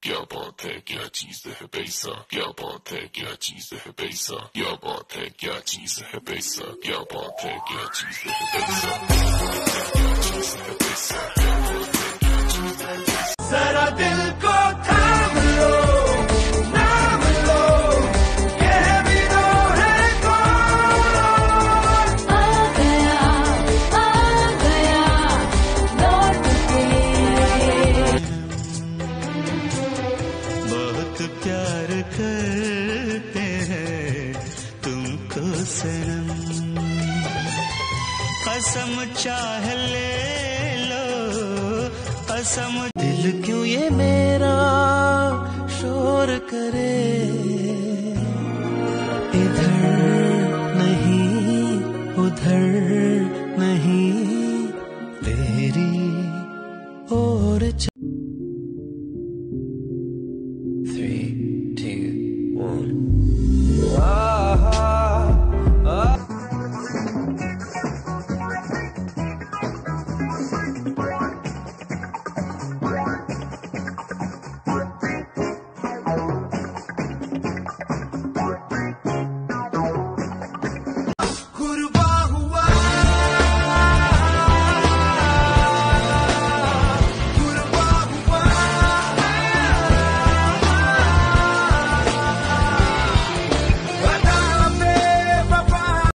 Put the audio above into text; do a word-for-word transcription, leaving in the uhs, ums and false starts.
क्या बात है क्या चीज है पैसा, क्या बात है क्या चीज है पैसा, क्या बात है क्या चीज है पैसा, क्या बात है क्या चीज है पैसा, क्या चीज है पैसा, क्या बात है क्या चीज है पैसा। जरा दिल को थाम लो, नाम लो, ये भी तो है कौन। आ गया आ गया लौट के। बहुत प्यार करते हैं तुमको सनम, कसम चाह ले लो कसम। दिल क्यों ये मेरा शोर करे,